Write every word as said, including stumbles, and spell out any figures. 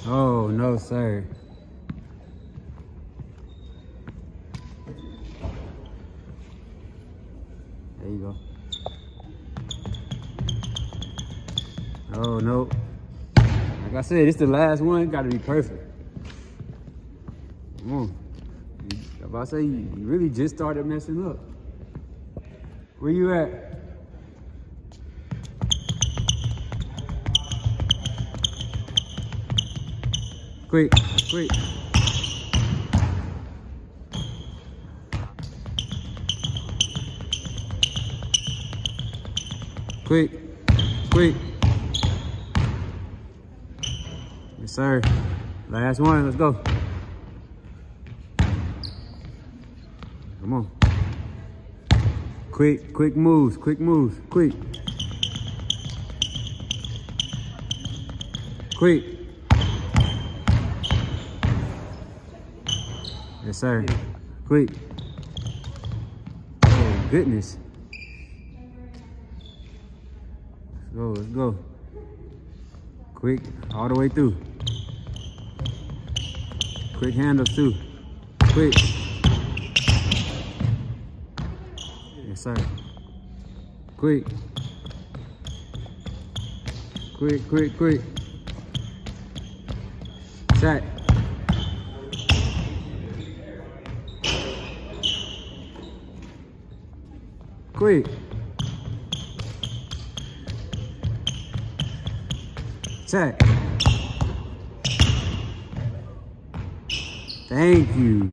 Oh, no, sir. There you go. Oh, no. Like I said, it's the last one. Got to be perfect. Come on. I'm about to say, you really just started messing up. Where you at? Quick, quick. Quick, quick. Yes, sir. Last one, let's go. Come on. Quick, quick moves, quick moves, quick. Quick. Yes, sir. Quick. Oh, goodness. Let's go, let's go. Quick, all the way through. Quick handles too. Quick. Yes, sir. Quick. Quick, quick, quick. Set. Quick. Check. Thank you.